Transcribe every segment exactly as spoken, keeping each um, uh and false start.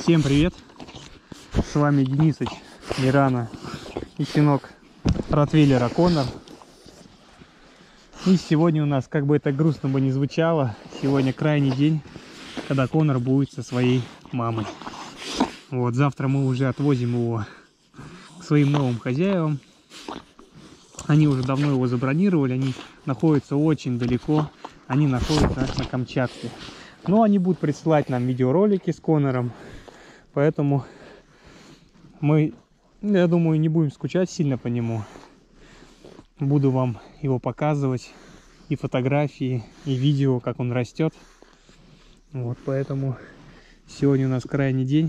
Всем привет! С вами Денисыч, Мирана и щенок ротвейлера Конор. И сегодня у нас, как бы это грустно бы не звучало, сегодня крайний день, когда Конор будет со своей мамой. Вот, завтра мы уже отвозим его к своим новым хозяевам. Они уже давно его забронировали, они находятся очень далеко, они находятся аж на Камчатке. Но они будут присылать нам видеоролики с Конором, поэтому мы, я думаю, не будем скучать сильно по нему. Буду вам его показывать, и фотографии, и видео, как он растет. Вот, поэтому сегодня у нас крайний день.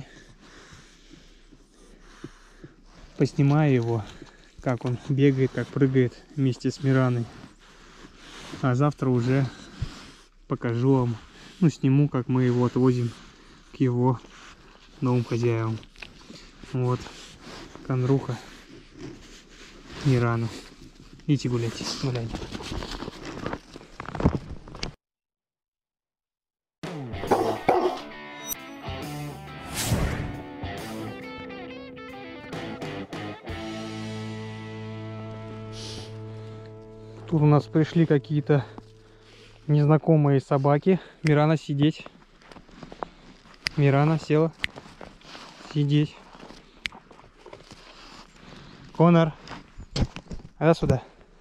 Поснимаю его, как он бегает, как прыгает вместе с Мираной. А завтра уже покажу вам, ну, сниму, как мы его отвозим к его новым хозяевам. Вот, Конруха, Мирана. Идите гуляйте, гуляйте. Тут у нас пришли какие-то незнакомые собаки. Мирана, сидеть. Мирана, села. Сидеть. Конор, а сюда.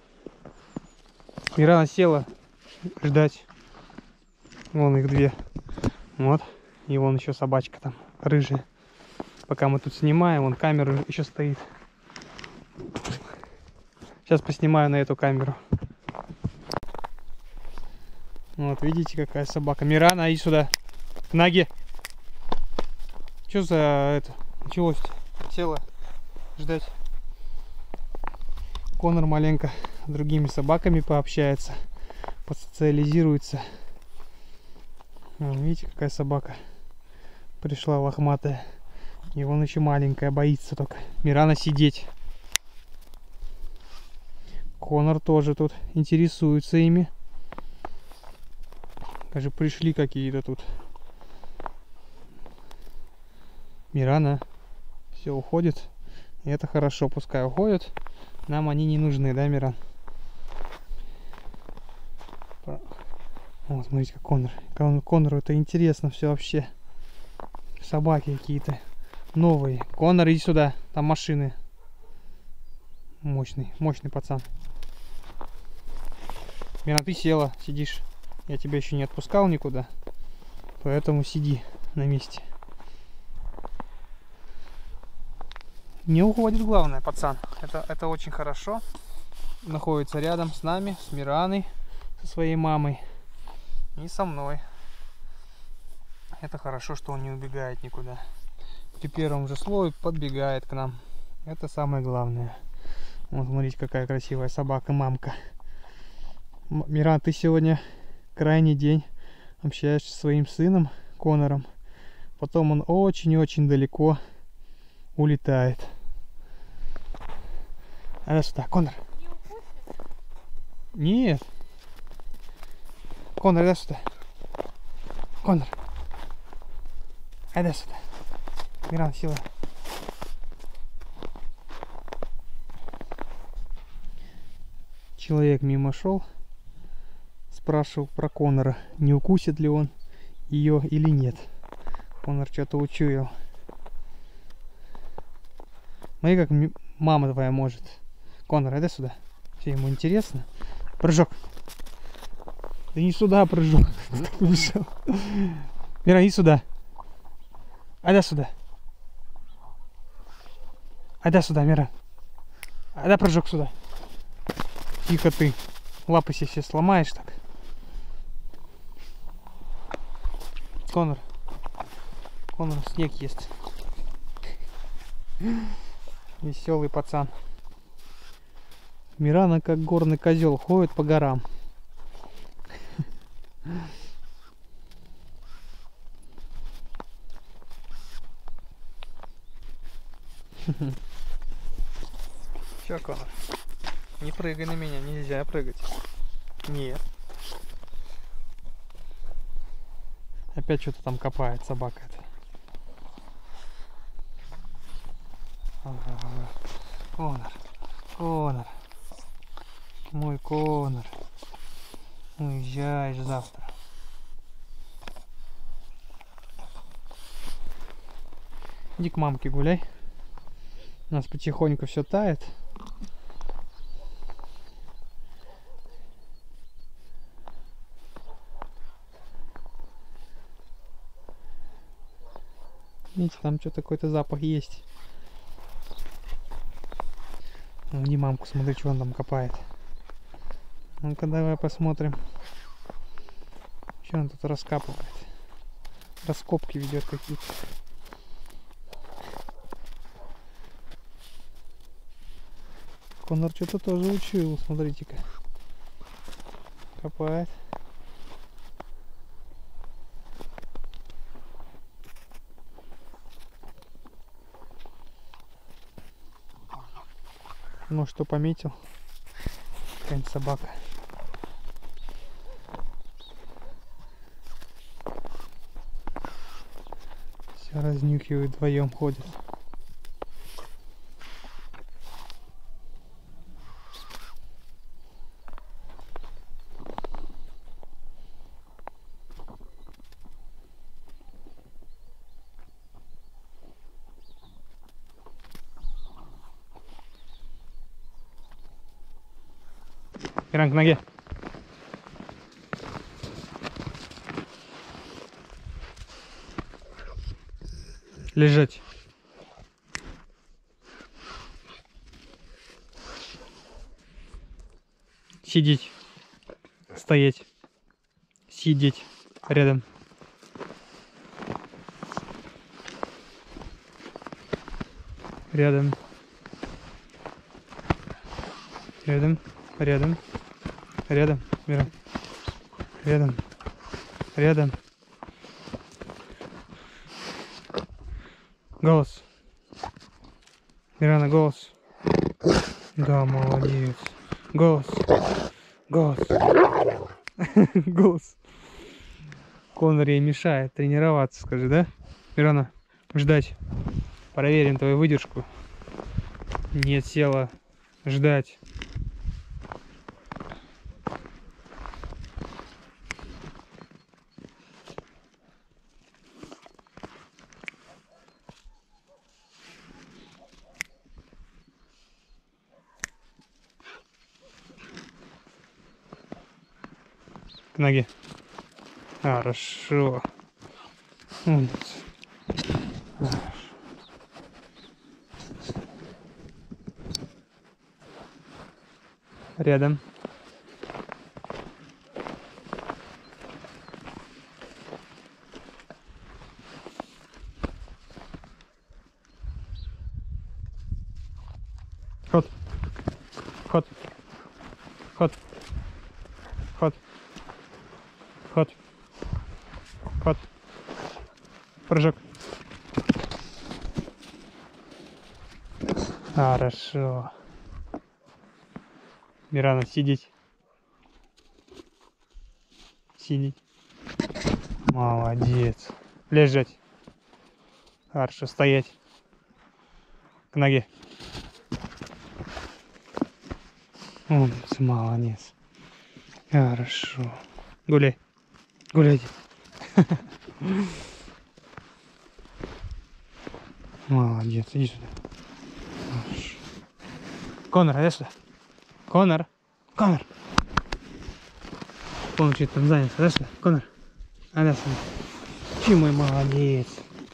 Мирана села. Ждать. Вон их две. Вот. И вон еще собачка там, рыжая. Пока мы тут снимаем, вон камера еще стоит. Сейчас поснимаю на эту камеру. Вот, видите, какая собака. Мирана, иди сюда. К ноге. Что за это? Началось-то? Села ждать. Конор маленько с другими собаками пообщается, подсоциализируется. Вон, видите, какая собака пришла лохматая. И вон еще маленькая, боится только. Мирана, сидеть. Конор тоже тут интересуется ими. Даже пришли какие-то тут. Мирана. Все, уходит. И это хорошо, пускай уходят. Нам они не нужны, да, Миран? Вот, смотрите, как Конор. Кон Конору это интересно все вообще. Собаки какие-то новые. Конор, иди сюда. Там машины. Мощный, мощный пацан. Миран, ты села, сидишь. Я тебя еще не отпускал никуда. Поэтому сиди на месте. Не уходит, главное, пацан. Это, это очень хорошо. Находится рядом с нами, с Мираной, со своей мамой и со мной. Это хорошо, что он не убегает никуда. При первом же слове подбегает к нам. Это самое главное. Вот, смотрите, какая красивая собака, мамка. Миран, ты сегодня крайний день общаешься со своим сыном Конором. Потом он очень-очень далеко улетает. А сюда, Конор. Нет. Конор, иди сюда. Конор. Иди сюда. Миран, сила. Человек мимо шел. Спрашивал про Конора, не укусит ли он ее или нет. Конор что-то учуял. Смотри, как мама твоя может. Конор, иди сюда. Все ему интересно. Прыжок. Да не сюда прыжок. Мира, иди сюда. Иди сюда. Иди сюда, Мира. Иди прыжок сюда. Тихо ты. Лапы себе все сломаешь так. Конор. Конор снег ест. Веселый пацан. Мирана как горный козел ходит по горам. Че, Конор? Не прыгай на меня, нельзя прыгать. Нет. Опять что-то там копает собака эта. Конор, Конор, мой Конор, уезжаешь завтра. Иди к мамке гуляй. У нас потихоньку все тает. Видите, там что-то какой-то запах есть. Не мамку, смотри, что он там копает. Ну-ка, давай посмотрим. Что он тут раскапывает? Раскопки ведет какие-то. Конор что-то тоже учил, смотрите-ка. Копает. Ну что, пометил? Какая-нибудь собака. Все разнюхивают, вдвоем ходят. Иран, к ноге. Лежать. Сидеть. Стоять. Сидеть. Рядом. Рядом. Рядом. Рядом. Рядом. Мира. Рядом. Рядом. Голос. Мирана, голос. Да, молодец. Голос. Голос. Голос. Конор ей мешает тренироваться, скажи, да? Мирана, ждать. Проверим твою выдержку. Нет, села. Ждать. К ноге. Хорошо. Умница. Рядом. Ход. Ход. Ход. Ход. Ход. Ход. Прыжок. Хорошо. Мирана, сидеть. Сидеть. Молодец. Лежать. Хорошо, стоять. К ноге. Умница, молодец. Хорошо. Гуляй. Гуляйте. Молодец, иди сюда. Хорошо. Конор, иди сюда. Конор. Конор. Конор что-то там занят. Иди сюда. Конор. Иди сюда. Чей мой молодец.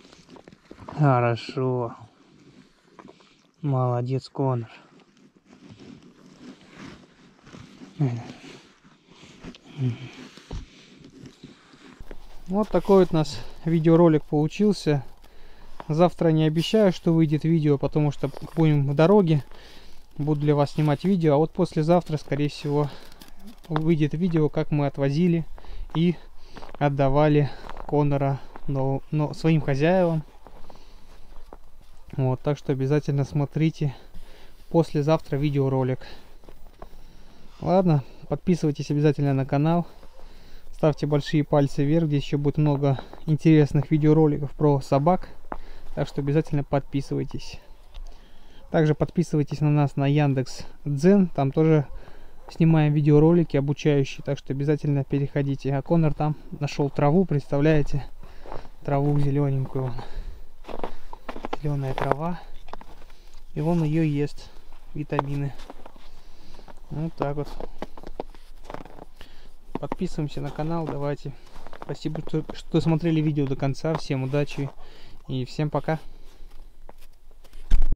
Хорошо. Молодец, Конор. Вот такой вот у нас видеоролик получился. Завтра не обещаю, что выйдет видео, потому что будем в дороге. Буду для вас снимать видео. А вот послезавтра, скорее всего, выйдет видео, как мы отвозили и отдавали Конора но, но своим хозяевам. Вот, так что обязательно смотрите послезавтра видеоролик. Ладно, подписывайтесь обязательно на канал. Ставьте большие пальцы вверх, здесь еще будет много интересных видеороликов про собак. Так что обязательно подписывайтесь. Также подписывайтесь на нас на Яндекс.Дзен, там тоже снимаем видеоролики обучающие, так что обязательно переходите. А Конор там нашел траву, представляете, траву зелененькую, вон. Зеленая трава, и он ее ест, витамины. Вот так вот. Подписываемся на канал, давайте. Спасибо, что смотрели видео до конца. Всем удачи и всем пока.